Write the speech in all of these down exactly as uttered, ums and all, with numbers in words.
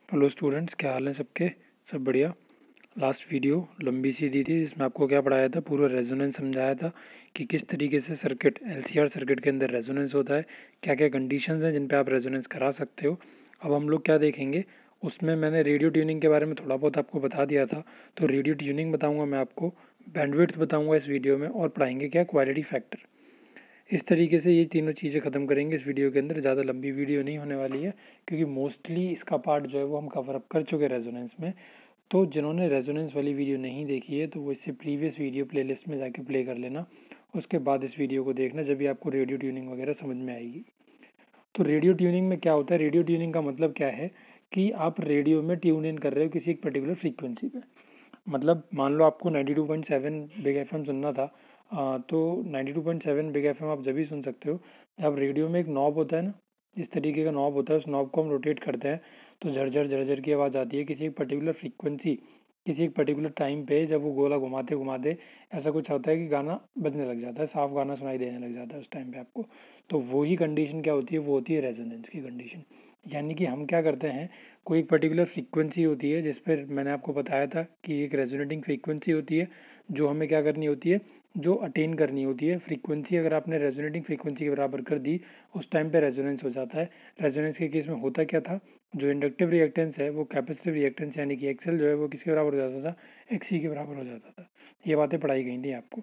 Hello students, क्या हाल है सबके? सब बढ़िया। लास्ट वीडियो लंबी सी दी थी जिसमें आपको क्या पढ़ाया था, पूरा रेजोनेंस समझाया था कि किस तरीके से सर्किट एलसीआर सर्किट के अंदर रेजोनेंस होता है, क्या क्या कंडीशंस हैं जिन पे आप रेजोनेंस करा सकते हो। अब हम लोग क्या देखेंगे, उसमें मैंने रेडियो ट्यूनिंग के बारे में थोड़ा बहुत आपको बता दिया था, तो रेडियो ट्यूनिंग बताऊँगा मैं आपको, बैंडविड्थ बताऊँगा इस वीडियो में, और पढ़ाएंगे क्या, क्वालिटी फैक्टर। इस तरीके से ये तीनों चीज़ें ख़त्म करेंगे इस वीडियो के अंदर। ज़्यादा लंबी वीडियो नहीं होने वाली है क्योंकि मोस्टली इसका पार्ट जो है वो हम कवर अप कर चुके हैं रेजोनेंस में। तो जिन्होंने रेजोनेंस वाली वीडियो नहीं देखी है तो वो इससे प्रीवियस वीडियो प्लेलिस्ट में जाके प्ले कर लेना, उसके बाद इस वीडियो को देखना, जब भी आपको रेडियो ट्यूनिंग वगैरह समझ में आएगी। तो रेडियो ट्यूनिंग में क्या होता है, रेडियो ट्यूनिंग का मतलब क्या है कि आप रेडियो में ट्यून इन कर रहे हो किसी एक पर्टिकुलर फ्रीक्वेंसी पे। मतलब मान लो आपको ninety two point seven big FM सुनना था, आ, तो ninety two point seven big FM आप जब भी सुन सकते हो जब रेडियो में एक नॉब होता है ना, इस तरीके का नॉब होता है, उस नॉब को हम रोटेट करते हैं तो झरझर झरझर की आवाज़ आती है किसी एक पर्टिकुलर फ्रीक्वेंसी, किसी एक पर्टिकुलर टाइम पे। जब वो गोला घुमाते घुमाते ऐसा कुछ होता है कि गाना बजने लग जाता है, साफ गाना सुनाई देने लग जाता है उस टाइम पे आपको। तो वही कंडीशन क्या होती है, वो होती है रेजोनेंस की कंडीशन। यानी कि हम क्या करते हैं, कोई एक पर्टिकुलर फ्रीक्वेंसी होती है जिस पर मैंने आपको बताया था कि एक रेजोनेटिंग फ्रीक्वेंसी होती है जो हमें क्या करनी होती है, जो अटेन करनी होती है। फ्रीक्वेंसी अगर आपने रेजोनेटिंग फ्रीक्वेंसी के बराबर कर दी उस टाइम पे रेजोनेंस हो जाता है। रेजोनेंस के केस में होता क्या था, जो इंडक्टिव रिएक्टेंस है वो कैपेसिटिव रिएक्टेंस यानी कि एक्सएल जो है वो किसके बराबर हो जाता था, एक्सी के बराबर हो जाता था। ये बातें पढ़ाई गई थी आपको।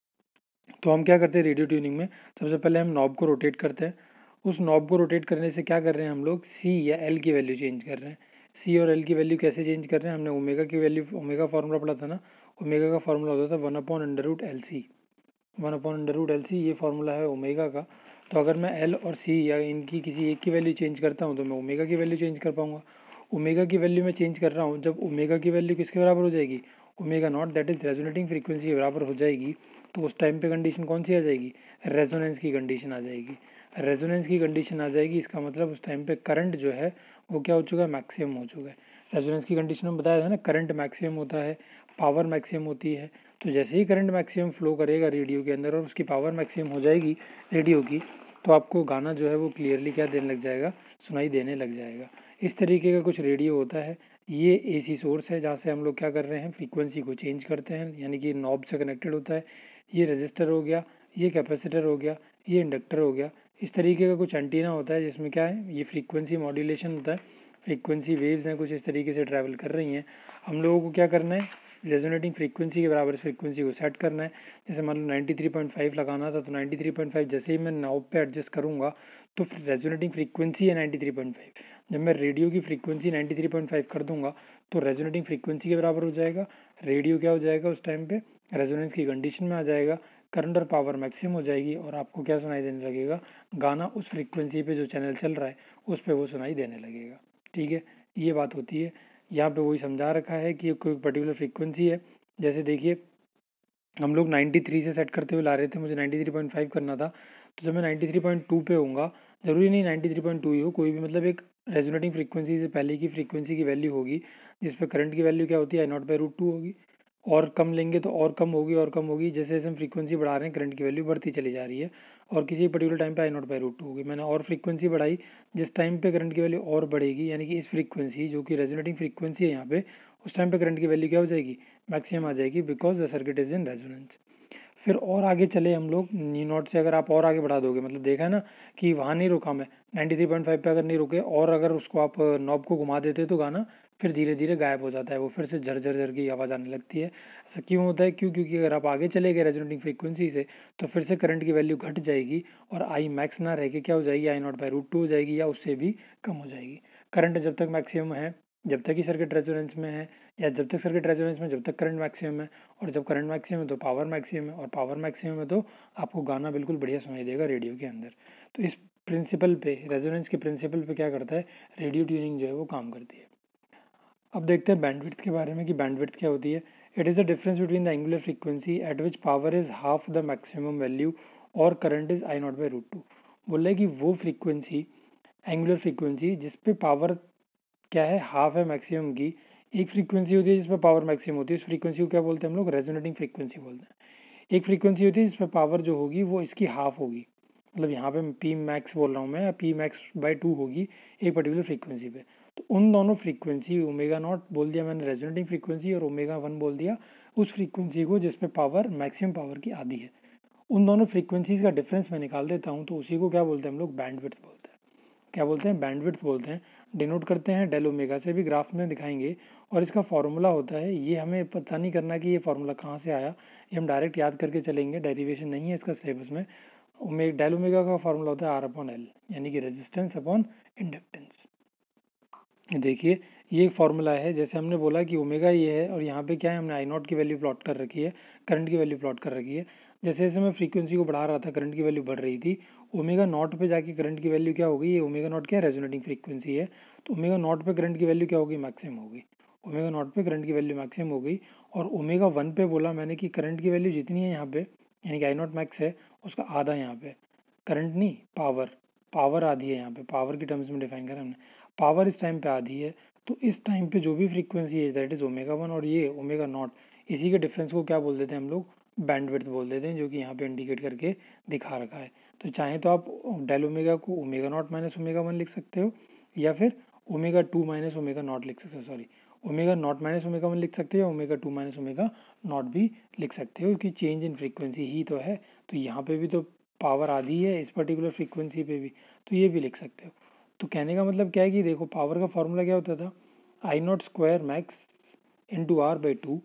तो हम क्या करते हैं रेडियो ट्यूनिंग में, सबसे पहले हम नॉब को रोटेट करते हैं। उस नॉब को रोटेट करने से क्या कर रहे हैं हम लोग, सी या एल की वैल्यू चेंज कर रहे हैं। सी और एल की वैल्यू कैसे चेंज कर रहे हैं, हमने ओमेगा की वैल्यू, ओमेगा फार्मूला पढ़ा था ना, ओमेगा का फार्मूला होता था one upon under root L C, one upon under root L C, ये फार्मूला है ओमेगा का। तो अगर मैं एल और सी या इनकी किसी एक की वैल्यू चेंज करता हूँ तो मैं ओमेगा की वैल्यू चेंज कर पाऊंगा। ओमेगा की वैल्यू में चेंज कर रहा हूँ, जब ओमेगा की वैल्यू किसके बराबर हो जाएगी, omega naught that is resonating frequency के बराबर हो जाएगी, तो उस टाइम पे कंडीशन कौन सी आ जाएगी, रेजोनेंस की कंडीशन आ जाएगी। रेजोनेंस की कंडीशन आ जाएगी, इसका मतलब उस टाइम पे करंट जो है वो क्या हो चुका है, मैक्सिमम हो चुका है। रेजोनेंस की कंडीशन में बताया था ना, करंट मैक्सिमम होता है, पावर मैक्सिमम होती है। तो जैसे ही करंट मैक्सिमम फ्लो करेगा रेडियो के अंदर और उसकी पावर मैक्सिमम हो जाएगी रेडियो की, तो आपको गाना जो है वो क्लियरली क्या देने लग जाएगा, सुनाई देने लग जाएगा। इस तरीके का कुछ रेडियो होता है। ये एसी सोर्स है जहाँ से हम लोग क्या कर रहे हैं, फ्रीक्वेंसी को चेंज करते हैं, यानी कि नॉब से कनेक्टेड होता है। ये रजिस्टर हो गया, ये कैपेसिटर हो गया, ये इंडक्टर हो गया। इस तरीके का कुछ एंटीना होता है जिसमें क्या है, ये फ्रीक्वेंसी मॉड्यूलेशन होता है, फ्रीक्वेंसी वेव्स हैं कुछ इस तरीके से ट्रैवल कर रही हैं। हम लोगों को क्या करना है, रेजोनेटिंग फ्रीक्वेंसी के बराबर फ्रीक्वेंसी को सेट करना है। जैसे मान लो नाइन्टी थ्री पॉइंट फाइव लगाना था, तो नाइन्टी थ्री पॉइंट फाइव जैसे ही मैं नॉब पे एडजस्ट करूँगा तो रेजोनेटिंग फ्रीक्वेंसी है नाइन्टी थ्री पॉइंट फाइव। जब मैं रेडियो की frequency ninety three point five कर दूंगा तो रेजोनेटिंग फ्रीक्वेंसी के बराबर हो जाएगा। रेडियो क्या हो जाएगा उस टाइम पे, रेजोनेंस की कंडीशन में आ जाएगा, करंट और पावर मैक्सिमम हो जाएगी और आपको क्या सुनाई देने लगेगा, गाना उस फ्रीक्वेंसी पे जो चैनल चल रहा है उस पर वो सुनाई देने लगेगा। ठीक है, ये बात होती है। यहाँ पे वही समझा रखा है कि कोई पर्टिकुलर फ्रीक्वेंसी है। जैसे देखिए हम लोग नाइन्टी थ्री से सेट करते हुए ला रहे थे, मुझे नाइन्टी थ्री पॉइंट फाइव करना था, तो जब मैं नाइन्टी थ्री पॉइंट टू पे होऊंगा, ज़रूरी नहीं नाइन्टी थ्री पॉइंट टू ही हो, कोई भी मतलब एक रेजोनेटिंग फ्रीक्वेंसी से पहले की फ्रीक्वेंसी की वैल्यू होगी जिस पे करंट की वैल्यू क्या होती है, I naught by root two होगी। और कम लेंगे तो और कम होगी और कम होगी, जैसे जैसे हम फ्रीक्वेंसी बढ़ा रहे हैं करंट की वैल्यू बढ़ती चली जा रही है। और किसी पर्टिकुलर टाइम पे I naught by root two होगी, मैंने और फ्रीक्वेंसी बढ़ाई, जिस टाइम पे करंट की वैल्यू और बढ़ेगी, यानी कि इस फ्रीक्वेंसी जो कि रेजोनेटिंग फ्रीक्वेंसी है यहाँ पे, उस टाइम पे करंट की वैल्यू क्या हो जाएगी, मैक्सिमम आ जाएगी, because the circuit is in resonance. फिर और आगे चले हम लोग, नी नॉट से अगर आप और आगे बढ़ा दोगे, मतलब देखा है ना कि वहाँ नहीं रुका मैं, नाइन्टी थ्री पॉइंट फाइव पे अगर नहीं रुके और अगर उसको आप नॉब को घुमा देते तो गाना फिर धीरे धीरे गायब हो जाता है, वो फिर से झर झर झर की आवाज़ आने लगती है। ऐसा क्यों होता है, क्यों, क्योंकि अगर आप आगे चले गए रेजोनेटिंग फ्रीक्वेंसी से तो फिर से करंट की वैल्यू घट जाएगी और आई मैक्स ना रह के क्या हो जाएगी, I naught by root two हो जाएगी या उससे भी कम हो जाएगी। करंट जब तक मैक्सिमम है, जब तक ही सर्किट रेजोनेंस में है, या जब तक सर्किट रेजोनेंस में जब तक करंट मैक्सिमम है, और जब करंट मैक्सिमम है तो पावर मैक्सिमम है, और पावर मैक्सिमम है तो आपको गाना बिल्कुल बढ़िया सुनाई देगा रेडियो के अंदर। तो इस प्रिंसिपल पे, रेजोनेंस के प्रिंसिपल पे क्या करता है, रेडियो ट्यूनिंग जो है वो काम करती है। अब देखते हैं बैंडविड्थ के बारे में कि बैंडविड्थ क्या होती है। It is the difference between the angular frequency at which power is half the maximum value और current is I naught by root two. बोल रहे कि वो फ्रीक्वेंसी, एंगुलर फ्रीक्वेंसी जिस पे पावर क्या है, हाफ है मैक्सिमम की, एक फ्रीक्वेंसी होती है जिसमें पावर मैक्सिमम होती है, उस फ्रीक्वेंसी को क्या बोलते हैं हम लोग, रेजोनेटिंग फ्रीक्वेंसी बोलते हैं। एक फ्रीक्वेंसी होती है जिसमें पावर जो होगी वो इसकी हाफ होगी, मतलब यहाँ पे पी मैक्स बोल रहा हूँ मैं, पी मैक्स बाई टू होगी एक पर्टिकुलर फ्रीक्वेंसी पे। तो तो उन दोनों फ्रीक्वेंसी, ओमेगा नॉट बोल दिया मैंने रेजोनेटिंग फ्रीक्वेंसी और ओमेगा वन बोल दिया उस फ्रीक्वेंसी को जिस पे पावर मैक्सिमम पावर की आधी है, उन दोनों फ्रीक्वेंसीज का डिफरेंस मैं निकाल देता हूँ, तो उसी को क्या बोलते हैं हम लोग, बैंडविड्थ बोलते हैं। क्या बोलते हैं, बैंडविड्थ बोलते हैं। डिनोट करते हैं डेल ओमेगा से, भी ग्राफ में दिखाएंगे। और इसका फॉर्मूला होता है, ये हमें पता नहीं करना कि ये फॉर्मूला कहाँ से आया, ये हम डायरेक्ट याद करके चलेंगे, डेरिवेशन नहीं है इसका सिलेबस में। ओमे डेल ओमेगा का फॉर्मूला होता है आर अपॉन एल, यानी कि रेजिस्टेंस अपॉन इंडक्टेंस। देखिए ये एक फॉर्मूला है, जैसे हमने बोला कि ओमेगा ये है और यहाँ पे क्या है, हमने आई नॉट की वैल्यू प्लॉट कर रखी है, करंट की वैल्यू प्लॉट कर रखी है। जैसे जैसे मैं फ्रीक्वेंसी को बढ़ा रहा था करंट की वैल्यू बढ़ रही थी, ओमेगा नॉट पे जाके करंट की वैल्यू क्या होगी, ये ओमेगा नॉट क्या है, रेजोनेटिंग फ्रीक्वेंसी है, तो ओमेगा नॉट पे करंट की वैल्यू क्या होगी, मैक्सिमम होगी। ओमेगा नॉट पे करंट की वैल्यू मैक्सिमम हो गई। और ओमेगा वन पे बोला मैंने कि करंट की वैल्यू जितनी है यहाँ पे, यानी कि आई नॉट मैक्स है, उसका आधा यहाँ पे, करंट नहीं पावर, पावर आधी है यहाँ पे, पावर की टर्म्स में डिफाइन करा हमने, पावर इस टाइम पे आधी है। तो इस टाइम पे जो भी फ्रीक्वेंसी है दैट इज ओमेगा वन और ये ओमेगा नॉट, इसी के डिफरेंस को क्या बोल देते हैं हम लोग, बैंडविड्थ बोल देते हैं, जो कि यहाँ पे इंडिकेट करके दिखा रखा है। तो चाहे तो आप डेल ओमेगा को omega naught minus omega one लिख सकते हो, या फिर omega two minus omega naught लिख सकते हो, sorry omega naught minus omega one लिख सकते हो, omega two minus omega naught भी लिख सकते हो, क्योंकि चेंज इन फ्रीक्वेंसी ही तो है। तो यहाँ पे भी तो पावर आधी है इस पर्टिकुलर फ्रीक्वेंसी पे भी, तो ये भी लिख सकते हो। तो कहने का मतलब क्या है कि देखो पावर का फॉर्मूला क्या होता था, I naught square max into R by two.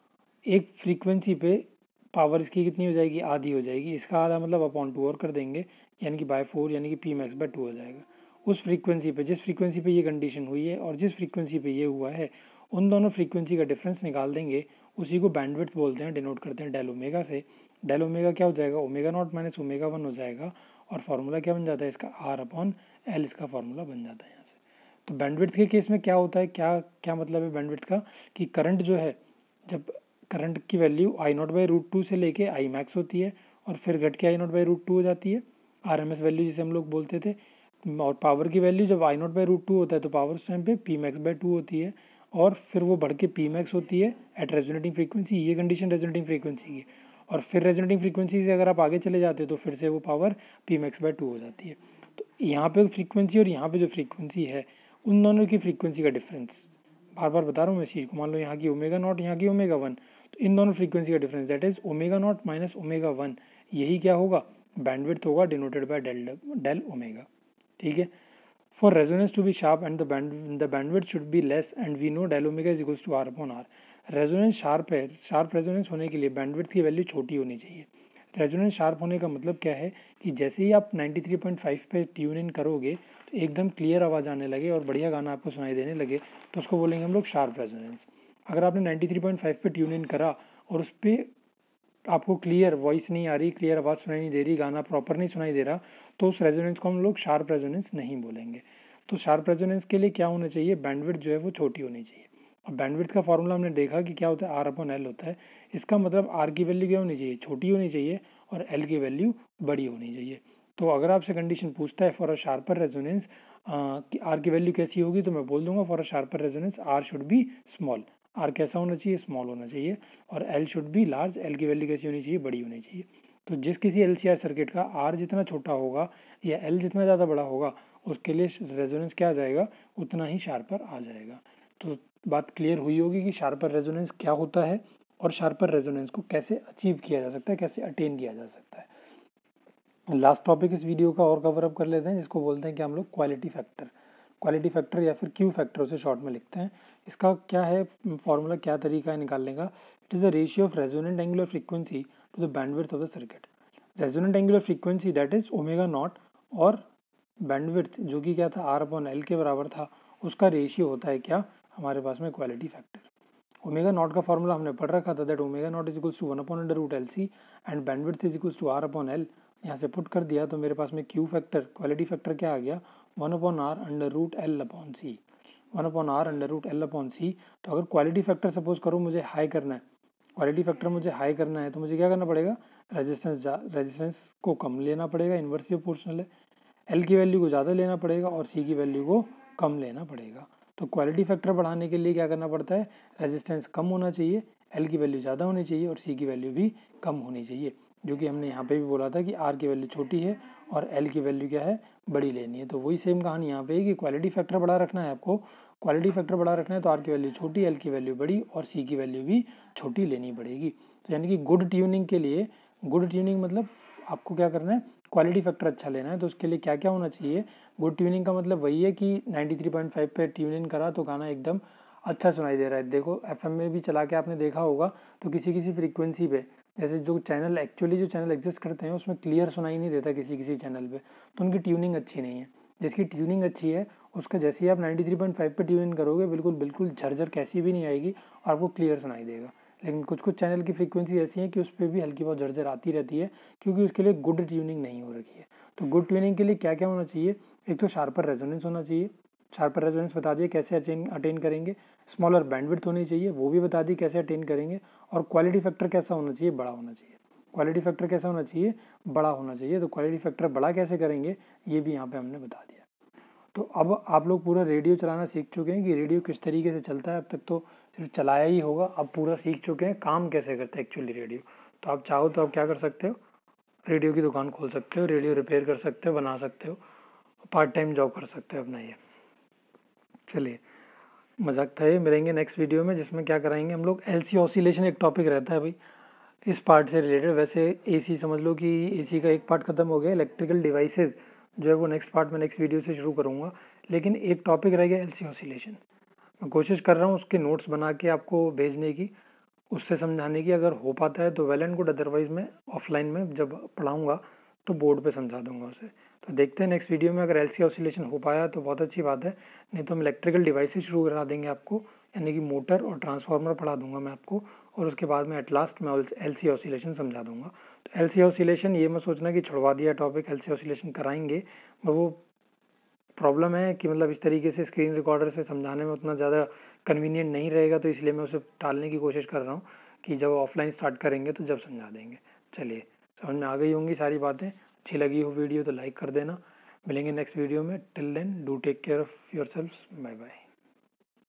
एक फ्रीक्वेंसी पे पावर इसकी कितनी हो जाएगी, आधी हो जाएगी, इसका आधा मतलब अपॉन टू और कर देंगे, यानी कि बाय फोर, यानी कि पी मैक्स बाय टू हो जाएगा। उस फ्रीक्वेंसी पे, जिस फ्रीक्वेंसी पे ये कंडीशन हुई है और जिस फ्रीक्वेंसी पे ये हुआ है, उन दोनों फ्रीक्वेंसी का डिफरेंस निकाल देंगे, उसी को बैंडविड्थ बोलते हैं, डिनोट करते हैं डेल ओमेगा से। डेल ओमेगा क्या हो जाएगा, omega naught minus omega one हो जाएगा, और फार्मूला क्या बन जाता है इसका, आर अपॉन एल इसका फार्मूला बन जाता है यहाँ से। तो बैंडविड्थ के केस में क्या होता है, क्या क्या मतलब है बैंडविड्थ का, कि करंट जो है, जब करंट की value I naught by root two से लेके आई मैक्स होती है, और फिर घट के I naught by root two हो जाती है, आर एम एस वैल्यू जिसे हम लोग बोलते थे। और पावर की वैल्यू जब I naught by root two होता है, तो पावर उस टाइम पे पी मैक्स बाई टू होती है, और फिर वो बढ़ के पी मैक्स होती है एट रेजोनेटिंग फ्रीक्वेंसी। ये कंडीशन रेजोनेटिंग फ्रीक्वेंसी की, और फिर रेजोनेटिंग फ्रीक्वेंसी से अगर आप आगे चले जाते हो तो फिर से वो power P max by two हो जाती है। तो यहाँ पे फ्रीक्वेंसी और यहाँ पे जो फ्रीक्वेंसी है, उन दोनों की फ्रीक्वेंसी का डिफरेंस, बार बार बता रहा हूँ मैं इस चीज़ को, मान लो यहाँ की ओमेगा नॉट, यहाँ की ओमेगा वन, तो इन दोनों फ्रीक्वेंसी का difference that is omega naught minus omega one, यही क्या होगा, बैंडविड्थ होगा, denoted by del del omega. ठीक है। For resonance to be sharp and the band the bandwidth should be less, and we know del omega is equals to r upon r. Resonance sharp है, sharp resonance होने के लिए bandwidth की value छोटी होनी चाहिए। रेजोनेंस शार्प होने का मतलब क्या है, कि जैसे ही आप नाइंटी थ्री पॉइंट फाइव पे ट्यून इन करोगे तो एकदम क्लियर आवाज़ आने लगे और बढ़िया गाना आपको सुनाई देने लगे, तो उसको बोलेंगे हम लोग शार्प रेजोनेंस। अगर आपने नाइंटी थ्री पॉइंट फाइव पे ट्यून इन करा और उस पर आपको क्लियर वॉइस नहीं आ रही, क्लियर आवाज़ सुनाई नहीं दे रही, गाना प्रॉपर नहीं सुनाई दे रहा, तो उस रेजोनेंस को हम लोग शार्प रेजोनेंस नहीं बोलेंगे। तो शार्प रेजोनेंस के लिए क्या होना चाहिए, बैंडविड्थ जो है वो छोटी होनी चाहिए। और बैंडविड्थ का फॉर्मूला हमने देखा कि क्या होता है, आर अपॉन एल होता है। इसका मतलब आर की वैल्यू क्या होनी चाहिए, छोटी होनी चाहिए, और एल की वैल्यू बड़ी होनी चाहिए। तो अगर आपसे कंडीशन पूछता है फॉर अ शार्पर रेजोनेंस कि आर की वैल्यू कैसी होगी, तो मैं बोल दूंगा for a sharper resonance R should be small. R कैसा होना चाहिए, स्मॉल होना चाहिए, और L should be large, L की वैल्यू कैसी होनी चाहिए, बड़ी होनी चाहिए। तो जिस किसी एल सी आर सर्किट का आर जितना छोटा होगा या एल जितना ज़्यादा बड़ा होगा, उसके लिए रेजोनेंस क्या आ जाएगा, उतना ही शार्पर आ जाएगा। तो बात क्लियर हुई होगी कि शार्पर रेजोनेंस क्या होता है, और शार्पर रेजोनेंस को कैसे अचीव किया जा सकता है, कैसे अटेन किया जा सकता है। लास्ट टॉपिक इस वीडियो का और कवर अप कर लेते हैं, जिसको बोलते हैं कि हम लोग क्वालिटी फैक्टर, क्वालिटी फैक्टर या फिर क्यू फैक्टर उसे शॉर्ट में लिखते हैं। इसका क्या है फॉर्मूला, क्या तरीका है निकालने का, it is the ratio of resonant angular frequency to the bandwidth of the circuit. Resonant angular frequency that is omega naught, और बैंडविड्थ जो कि क्या था, आर अपॉन एल के बराबर था, उसका रेशियो होता है क्या हमारे पास में, क्वालिटी फैक्टर। ओमेगा नॉट का फॉर्मूला हमने पढ़ रखा था, that omega naught is equals to one upon under root L C, and bandwidth is equals to R upon L. यहाँ से पुट कर दिया तो मेरे पास में क्यू फैक्टर, क्वालिटी फैक्टर क्या आ गया, one upon R under root L upon C, one upon R under root L upon C. तो अगर क्वालिटी फैक्टर सपोज करो मुझे हाई करना है, क्वालिटी फैक्टर मुझे हाई करना है, तो मुझे क्या करना पड़ेगा, रेजिस्टेंस रेजिस्टेंस को कम लेना पड़ेगा, इन्वर्सली प्रोपोर्शनल है, एल की वैल्यू को ज़्यादा लेना पड़ेगा और सी की वैल्यू को कम लेना पड़ेगा। तो क्वालिटी फैक्टर बढ़ाने के लिए क्या करना पड़ता है, रेजिस्टेंस कम होना चाहिए, एल की वैल्यू ज़्यादा होनी चाहिए, और सी की वैल्यू भी कम होनी चाहिए, जो कि हमने यहाँ पे भी बोला था कि आर की वैल्यू छोटी है और एल की वैल्यू क्या है, बड़ी लेनी है। तो वही सेम कहानी यहाँ पे है कि क्वालिटी फैक्टर बढ़ा रखना है आपको, क्वालिटी फैक्टर बड़ा रखना है तो आर की वैल्यू छोटी, एल की वैल्यू बड़ी और सी की वैल्यू भी छोटी लेनी पड़ेगी। तो यानी कि गुड ट्यूनिंग के लिए, गुड ट्यूनिंग मतलब आपको क्या करना है, क्वालिटी फैक्टर अच्छा लेना है। तो उसके लिए क्या क्या होना चाहिए, गुड ट्यूनिंग का मतलब वही है कि नाइन्टी थ्री पॉइंट फाइव पे ट्यूनिंग करा तो गाना एकदम अच्छा सुनाई दे रहा है। देखो एफएम में भी चला के आपने देखा होगा तो किसी किसी फ्रीक्वेंसी पे, जैसे जो चैनल एक्चुअली जो चैनल एग्जिस्ट करते हैं उसमें क्लियर सुनाई नहीं देता किसी किसी चैनल पे, तो उनकी ट्यूनिंग अच्छी नहीं है। जिसकी ट्यूनिंग अच्छी है उसका जैसे ही आप नाइन्टी थ्री पॉइंट फाइव पे ट्यून करोगे बिल्कुल बिल्कुल झरझर कैसी भी नहीं आएगी और आपको क्लियर सुनाई देगा। लेकिन कुछ कुछ चैनल की फ्रीक्वेंसी ऐसी है कि उस पर भी हल्की बहुत झरझर आती रहती है क्योंकि उसके लिए गुड ट्यूनिंग नहीं हो रखी है। तो गुड ट्यूनिंग के लिए क्या क्या होना चाहिए, एक तो शार्पर रेजोनेंस होना चाहिए, शार्पर रेजोनेंस बता दिए कैसे अटेन करेंगे, स्मॉलर बैंडविड्थ होनी चाहिए वो भी बता दी कैसे अटेन करेंगे, और क्वालिटी फैक्टर कैसा होना चाहिए, बड़ा होना चाहिए। क्वालिटी फैक्टर कैसा होना चाहिए, बड़ा होना चाहिए। तो क्वालिटी फैक्टर बड़ा कैसे करेंगे ये भी यहाँ पे हमने बता दिया। तो अब आप लोग पूरा रेडियो चलाना सीख चुके हैं कि रेडियो किस तरीके से चलता है। अब तक तो सिर्फ चलाया ही होगा, अब पूरा सीख चुके हैं काम कैसे करता है एक्चुअली रेडियो। तो आप चाहो तो आप क्या कर सकते हो, रेडियो की दुकान खोल सकते हो, रेडियो रिपेयर कर सकते हो, बना सकते हो, पार्ट टाइम जॉब कर सकते हो अपना ये। चलिए मजाक था ये, मिलेंगे नेक्स्ट वीडियो में जिसमें क्या कराएंगे हम लोग, एलसी ऑसिलेशन एक टॉपिक रहता है भाई इस पार्ट से रिलेटेड। वैसे एसी समझ लो कि एसी का एक पार्ट खत्म हो गया, इलेक्ट्रिकल डिवाइसेस जो है वो नेक्स्ट पार्ट में नेक्स्ट वीडियो से शुरू करूँगा। लेकिन एक टॉपिक रह गया एलसी ऑसिलेशन, मैं कोशिश कर रहा हूँ उसके नोट्स बना के आपको भेजने की, उससे समझाने की। अगर हो पाता है तो वेल एंड गुड, अदरवाइज मैं ऑफलाइन में जब पढ़ाऊँगा तो बोर्ड पे समझा दूंगा उसे। तो देखते हैं नेक्स्ट वीडियो में, अगर एलसी ऑसिलेशन हो पाया तो बहुत अच्छी बात है, नहीं तो हम इलेक्ट्रिकल डिवाइसेस शुरू करा देंगे आपको, यानी कि मोटर और ट्रांसफार्मर पढ़ा दूंगा मैं आपको, और उसके बाद में एट लास्ट मैं एलसी ऑसिलेशन समझा दूंगा। तो एलसी ऑसिलेशन ये मैं सोचना कि छुड़वा दिया टॉपिक, एलसी ऑसिलेशन कराएंगे, पर वो प्रॉब्लम है कि मतलब इस तरीके से स्क्रीन रिकॉर्डर से समझाने में उतना ज़्यादा कन्वीनियंट नहीं रहेगा, तो इसलिए मैं उसे टालने की कोशिश कर रहा हूँ कि जब ऑफलाइन स्टार्ट करेंगे तो जब समझा देंगे। चलिए समझ में आ गई होंगी सारी बातें, अच्छी लगी हो वीडियो तो लाइक कर देना। मिलेंगे नेक्स्ट वीडियो में, till then do take care of yourself, bye bye.